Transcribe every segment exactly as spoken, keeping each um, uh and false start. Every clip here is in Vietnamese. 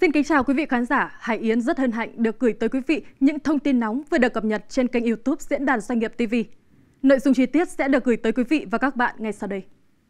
Xin kính chào quý vị khán giả. Hải Yến rất hân hạnh được gửi tới quý vị những thông tin nóng vừa được cập nhật trên kênh YouTube Diễn đàn Doanh nghiệp ti vi. Nội dung chi tiết sẽ được gửi tới quý vị và các bạn ngay sau đây.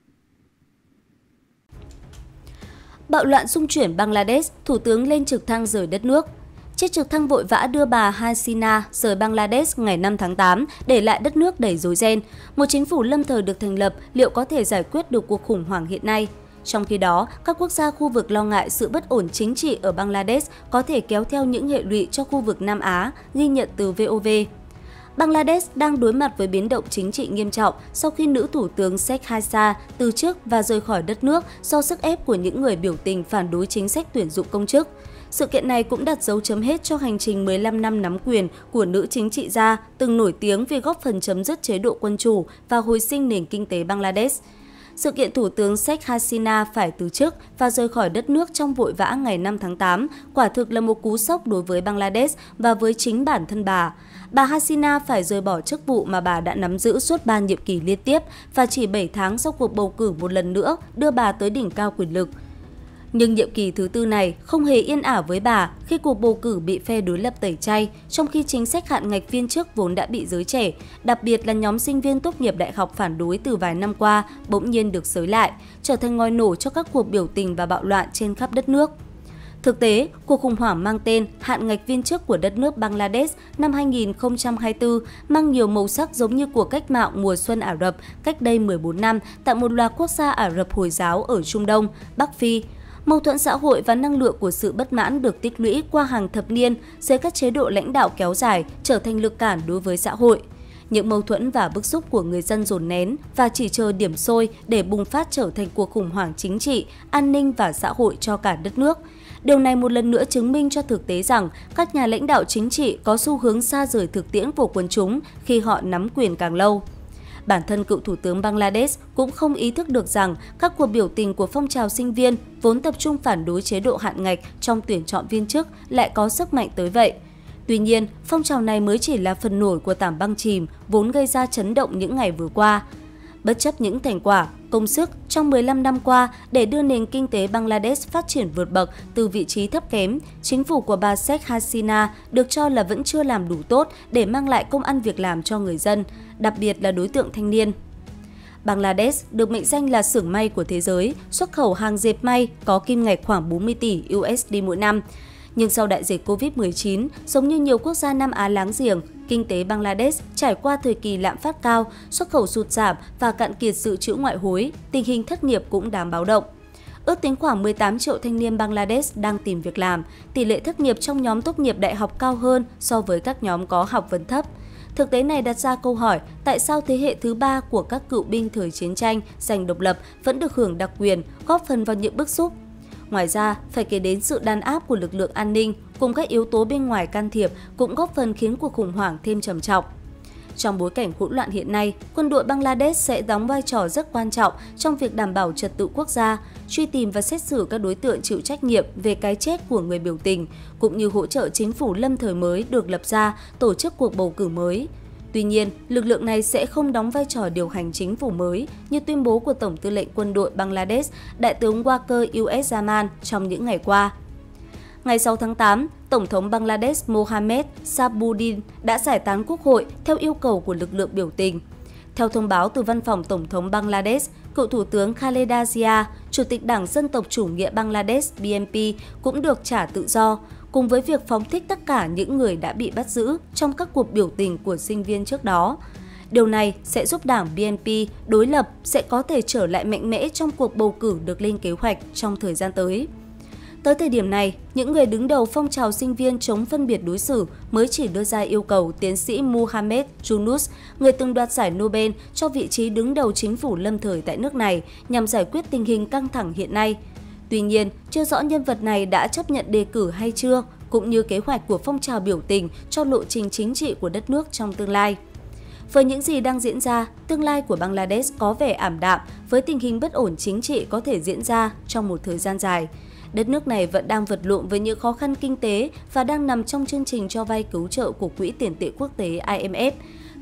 Bạo loạn xung chuyển Bangladesh, Thủ tướng lên trực thăng rời đất nước. Chiếc trực thăng vội vã đưa bà Hasina rời Bangladesh ngày năm tháng tám, để lại đất nước đầy rối ren. Một chính phủ lâm thời được thành lập liệu có thể giải quyết được cuộc khủng hoảng hiện nay? Trong khi đó, các quốc gia khu vực lo ngại sự bất ổn chính trị ở Bangladesh có thể kéo theo những hệ lụy cho khu vực Nam Á, ghi nhận từ vê o vê. Bangladesh đang đối mặt với biến động chính trị nghiêm trọng sau khi nữ thủ tướng Sheikh Hasina từ chức và rời khỏi đất nước do sức ép của những người biểu tình phản đối chính sách tuyển dụng công chức. Sự kiện này cũng đặt dấu chấm hết cho hành trình mười lăm năm nắm quyền của nữ chính trị gia từng nổi tiếng vì góp phần chấm dứt chế độ quân chủ và hồi sinh nền kinh tế Bangladesh. Sự kiện Thủ tướng Sheikh Hasina phải từ chức và rời khỏi đất nước trong vội vã ngày năm tháng tám quả thực là một cú sốc đối với Bangladesh và với chính bản thân bà. Bà Hasina phải rời bỏ chức vụ mà bà đã nắm giữ suốt ba nhiệm kỳ liên tiếp và chỉ bảy tháng sau cuộc bầu cử một lần nữa đưa bà tới đỉnh cao quyền lực. Nhưng nhiệm kỳ thứ tư này không hề yên ả với bà khi cuộc bầu cử bị phe đối lập tẩy chay, trong khi chính sách hạn ngạch viên chức vốn đã bị giới trẻ, đặc biệt là nhóm sinh viên tốt nghiệp đại học phản đối từ vài năm qua, bỗng nhiên được xới lại, trở thành ngòi nổ cho các cuộc biểu tình và bạo loạn trên khắp đất nước. Thực tế, cuộc khủng hoảng mang tên hạn ngạch viên chức của đất nước Bangladesh năm hai nghìn không trăm hai mươi tư mang nhiều màu sắc giống như cuộc cách mạng mùa xuân Ả Rập cách đây mười bốn năm tại một loạt quốc gia Ả Rập Hồi giáo ở Trung Đông, Bắc Phi. Mâu thuẫn xã hội và năng lượng của sự bất mãn được tích lũy qua hàng thập niên dưới các chế độ lãnh đạo kéo dài trở thành lực cản đối với xã hội. Những mâu thuẫn và bức xúc của người dân dồn nén và chỉ chờ điểm sôi để bùng phát trở thành cuộc khủng hoảng chính trị, an ninh và xã hội cho cả đất nước. Điều này một lần nữa chứng minh cho thực tế rằng các nhà lãnh đạo chính trị có xu hướng xa rời thực tiễn của quần chúng khi họ nắm quyền càng lâu. Bản thân cựu Thủ tướng Bangladesh cũng không ý thức được rằng các cuộc biểu tình của phong trào sinh viên vốn tập trung phản đối chế độ hạn ngạch trong tuyển chọn viên chức lại có sức mạnh tới vậy. Tuy nhiên, phong trào này mới chỉ là phần nổi của tảng băng chìm vốn gây ra chấn động những ngày vừa qua. Bất chấp những thành quả, công sức trong mười lăm năm qua để đưa nền kinh tế Bangladesh phát triển vượt bậc từ vị trí thấp kém, chính phủ của bà Sheikh Hasina được cho là vẫn chưa làm đủ tốt để mang lại công ăn việc làm cho người dân, đặc biệt là đối tượng thanh niên. Bangladesh được mệnh danh là xưởng may của thế giới, xuất khẩu hàng dệt may có kim ngạch khoảng bốn mươi tỷ đô la mỗi năm. Nhưng sau đại dịch Covid mười chín, giống như nhiều quốc gia Nam Á láng giềng, kinh tế Bangladesh trải qua thời kỳ lạm phát cao, xuất khẩu sụt giảm và cạn kiệt dự trữ ngoại hối, tình hình thất nghiệp cũng đáng báo động. Ước tính khoảng mười tám triệu thanh niên Bangladesh đang tìm việc làm, tỷ lệ thất nghiệp trong nhóm tốt nghiệp đại học cao hơn so với các nhóm có học vấn thấp. Thực tế này đặt ra câu hỏi tại sao thế hệ thứ ba của các cựu binh thời chiến tranh giành độc lập vẫn được hưởng đặc quyền, góp phần vào những bức xúc. Ngoài ra, phải kể đến sự đàn áp của lực lượng an ninh cùng các yếu tố bên ngoài can thiệp cũng góp phần khiến cuộc khủng hoảng thêm trầm trọng. Trong bối cảnh hỗn loạn hiện nay, quân đội Bangladesh sẽ đóng vai trò rất quan trọng trong việc đảm bảo trật tự quốc gia, truy tìm và xét xử các đối tượng chịu trách nhiệm về cái chết của người biểu tình, cũng như hỗ trợ chính phủ lâm thời mới được lập ra tổ chức cuộc bầu cử mới. Tuy nhiên, lực lượng này sẽ không đóng vai trò điều hành chính phủ mới như tuyên bố của Tổng tư lệnh quân đội Bangladesh, Đại tướng Waqar Uzzaman trong những ngày qua. Ngày sáu tháng tám, Tổng thống Bangladesh Mohamed Sabuddin đã giải tán quốc hội theo yêu cầu của lực lượng biểu tình. Theo thông báo từ văn phòng Tổng thống Bangladesh, cựu Thủ tướng Khaleda Zia, Chủ tịch Đảng Dân tộc Chủ nghĩa Bangladesh B N P cũng được trả tự do, cùng với việc phóng thích tất cả những người đã bị bắt giữ trong các cuộc biểu tình của sinh viên trước đó. Điều này sẽ giúp đảng B N P đối lập sẽ có thể trở lại mạnh mẽ trong cuộc bầu cử được lên kế hoạch trong thời gian tới. Tới thời điểm này, những người đứng đầu phong trào sinh viên chống phân biệt đối xử mới chỉ đưa ra yêu cầu tiến sĩ Muhammad Yunus, người từng đoạt giải Nobel cho vị trí đứng đầu chính phủ lâm thời tại nước này nhằm giải quyết tình hình căng thẳng hiện nay. Tuy nhiên, chưa rõ nhân vật này đã chấp nhận đề cử hay chưa, cũng như kế hoạch của phong trào biểu tình cho lộ trình chính trị của đất nước trong tương lai. Với những gì đang diễn ra, tương lai của Bangladesh có vẻ ảm đạm với tình hình bất ổn chính trị có thể diễn ra trong một thời gian dài. Đất nước này vẫn đang vật lộn với những khó khăn kinh tế và đang nằm trong chương trình cho vay cứu trợ của Quỹ tiền tệ quốc tế I M F.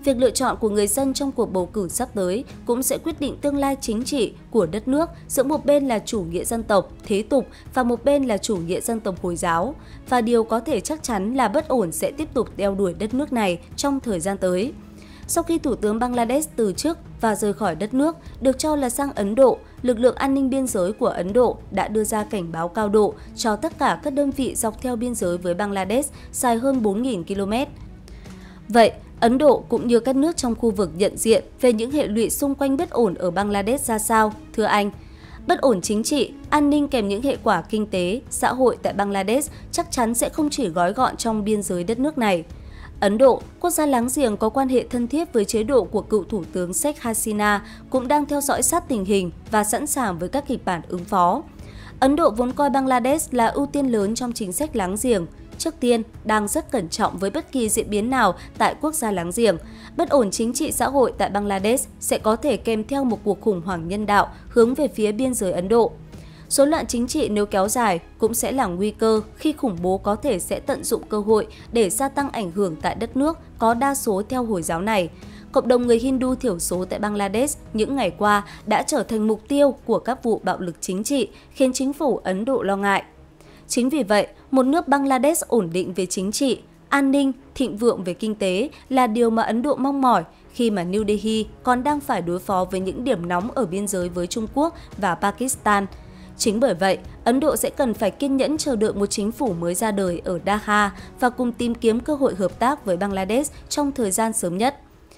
Việc lựa chọn của người dân trong cuộc bầu cử sắp tới cũng sẽ quyết định tương lai chính trị của đất nước giữa một bên là chủ nghĩa dân tộc, thế tục và một bên là chủ nghĩa dân tộc Hồi giáo. Và điều có thể chắc chắn là bất ổn sẽ tiếp tục đeo đuổi đất nước này trong thời gian tới. Sau khi Thủ tướng Bangladesh từ chức và rời khỏi đất nước, được cho là sang Ấn Độ, lực lượng an ninh biên giới của Ấn Độ đã đưa ra cảnh báo cao độ cho tất cả các đơn vị dọc theo biên giới với Bangladesh dài hơn bốn nghìn ki lô mét. Vậy, Ấn Độ cũng như các nước trong khu vực nhận diện về những hệ lụy xung quanh bất ổn ở Bangladesh ra sao, thưa anh? Bất ổn chính trị, an ninh kèm những hệ quả kinh tế, xã hội tại Bangladesh chắc chắn sẽ không chỉ gói gọn trong biên giới đất nước này. Ấn Độ, quốc gia láng giềng có quan hệ thân thiết với chế độ của cựu Thủ tướng Sheikh Hasina, cũng đang theo dõi sát tình hình và sẵn sàng với các kịch bản ứng phó. Ấn Độ vốn coi Bangladesh là ưu tiên lớn trong chính sách láng giềng. Trước tiên, đang rất cẩn trọng với bất kỳ diễn biến nào tại quốc gia láng giềng. Bất ổn chính trị xã hội tại Bangladesh sẽ có thể kèm theo một cuộc khủng hoảng nhân đạo hướng về phía biên giới Ấn Độ. Rối loạn chính trị nếu kéo dài cũng sẽ là nguy cơ khi khủng bố có thể sẽ tận dụng cơ hội để gia tăng ảnh hưởng tại đất nước có đa số theo Hồi giáo này. Cộng đồng người Hindu thiểu số tại Bangladesh những ngày qua đã trở thành mục tiêu của các vụ bạo lực chính trị, khiến chính phủ Ấn Độ lo ngại. Chính vì vậy, một nước Bangladesh ổn định về chính trị, an ninh, thịnh vượng về kinh tế là điều mà Ấn Độ mong mỏi khi mà New Delhi còn đang phải đối phó với những điểm nóng ở biên giới với Trung Quốc và Pakistan. Chính bởi vậy, Ấn Độ sẽ cần phải kiên nhẫn chờ đợi một chính phủ mới ra đời ở Dhaka và cùng tìm kiếm cơ hội hợp tác với Bangladesh trong thời gian sớm nhất.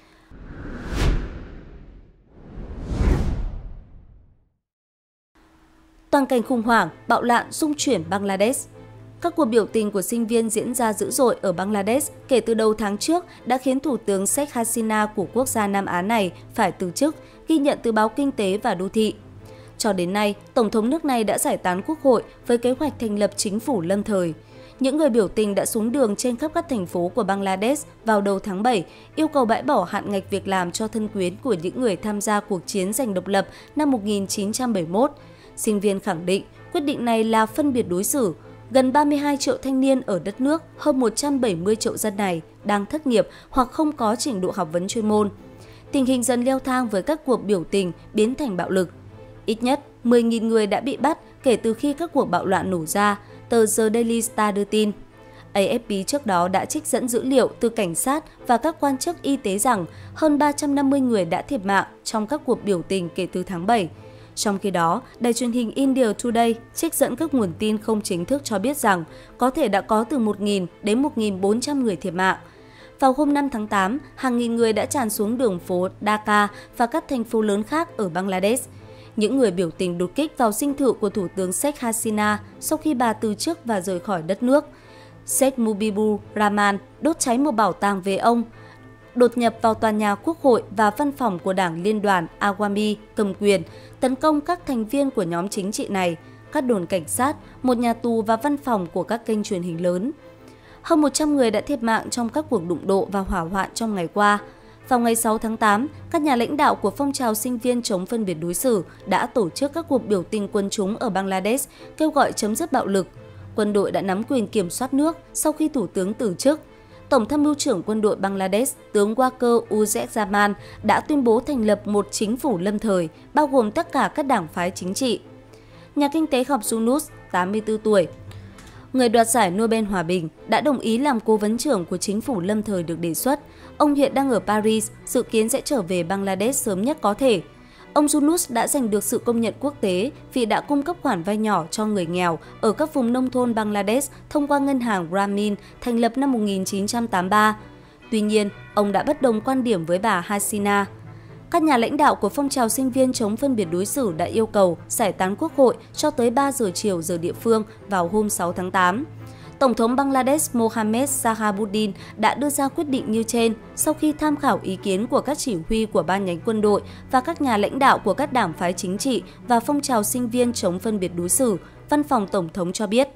Toàn cảnh khủng hoảng, bạo loạn xung chuyển Bangladesh. Các cuộc biểu tình của sinh viên diễn ra dữ dội ở Bangladesh kể từ đầu tháng trước đã khiến Thủ tướng Sheikh Hasina của quốc gia Nam Á này phải từ chức, ghi nhận từ báo Kinh tế và Đô thị. Cho đến nay, Tổng thống nước này đã giải tán quốc hội với kế hoạch thành lập chính phủ lâm thời. Những người biểu tình đã xuống đường trên khắp các thành phố của Bangladesh vào đầu tháng bảy, yêu cầu bãi bỏ hạn ngạch việc làm cho thân quyến của những người tham gia cuộc chiến giành độc lập năm một nghìn chín trăm bảy mươi mốt. Sinh viên khẳng định quyết định này là phân biệt đối xử. Gần ba mươi hai triệu thanh niên ở đất nước, hơn một trăm bảy mươi triệu dân này đang thất nghiệp hoặc không có trình độ học vấn chuyên môn. Tình hình dần leo thang với các cuộc biểu tình biến thành bạo lực. Ít nhất mười nghìn người đã bị bắt kể từ khi các cuộc bạo loạn nổ ra, tờ The Daily Star đưa tin. A F P trước đó đã trích dẫn dữ liệu từ cảnh sát và các quan chức y tế rằng hơn ba trăm năm mươi người đã thiệt mạng trong các cuộc biểu tình kể từ tháng bảy. Trong khi đó, đài truyền hình India Today trích dẫn các nguồn tin không chính thức cho biết rằng có thể đã có từ một nghìn đến một nghìn bốn trăm người thiệt mạng. Vào hôm năm tháng tám, hàng nghìn người đã tràn xuống đường phố Dhaka và các thành phố lớn khác ở Bangladesh. Những người biểu tình đột kích vào dinh thự của Thủ tướng Sheikh Hasina sau khi bà từ chức và rời khỏi đất nước. Sheikh Mujibur Rahman đốt cháy một bảo tàng về ông, đột nhập vào tòa nhà Quốc hội và văn phòng của đảng Liên đoàn Awami cầm quyền, tấn công các thành viên của nhóm chính trị này, các đồn cảnh sát, một nhà tù và văn phòng của các kênh truyền hình lớn. Hơn một trăm người đã thiệt mạng trong các cuộc đụng độ và hỏa hoạn trong ngày qua. Vào ngày sáu tháng tám, các nhà lãnh đạo của phong trào sinh viên chống phân biệt đối xử đã tổ chức các cuộc biểu tình quân chúng ở Bangladesh kêu gọi chấm dứt bạo lực. Quân đội đã nắm quyền kiểm soát nước sau khi Thủ tướng từ chức. Tổng tham mưu trưởng quân đội Bangladesh, tướng Waqar Uzzaman đã tuyên bố thành lập một chính phủ lâm thời, bao gồm tất cả các đảng phái chính trị. Nhà kinh tế học Yunus, tám mươi tư tuổi, người đoạt giải Nobel Hòa bình, đã đồng ý làm cố vấn trưởng của chính phủ lâm thời được đề xuất. Ông hiện đang ở Paris, dự kiến sẽ trở về Bangladesh sớm nhất có thể. Ông Yunus đã giành được sự công nhận quốc tế vì đã cung cấp khoản vay nhỏ cho người nghèo ở các vùng nông thôn Bangladesh thông qua ngân hàng Grameen thành lập năm một nghìn chín trăm tám mươi ba. Tuy nhiên, ông đã bất đồng quan điểm với bà Hasina. Các nhà lãnh đạo của phong trào sinh viên chống phân biệt đối xử đã yêu cầu giải tán quốc hội cho tới ba giờ chiều giờ địa phương vào hôm sáu tháng tám. Tổng thống Bangladesh Mohamed Shahabuddin đã đưa ra quyết định như trên sau khi tham khảo ý kiến của các chỉ huy của ban nhánh quân đội và các nhà lãnh đạo của các đảng phái chính trị và phong trào sinh viên chống phân biệt đối xử, Văn phòng Tổng thống cho biết.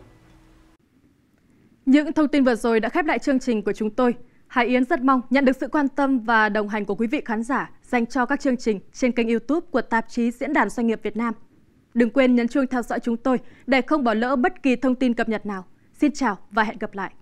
Những thông tin vừa rồi đã khép lại chương trình của chúng tôi. Hải Yến rất mong nhận được sự quan tâm và đồng hành của quý vị khán giả dành cho các chương trình trên kênh YouTube của tạp chí Diễn đàn Doanh nghiệp Việt Nam. Đừng quên nhấn chuông theo dõi chúng tôi để không bỏ lỡ bất kỳ thông tin cập nhật nào. Xin chào và hẹn gặp lại!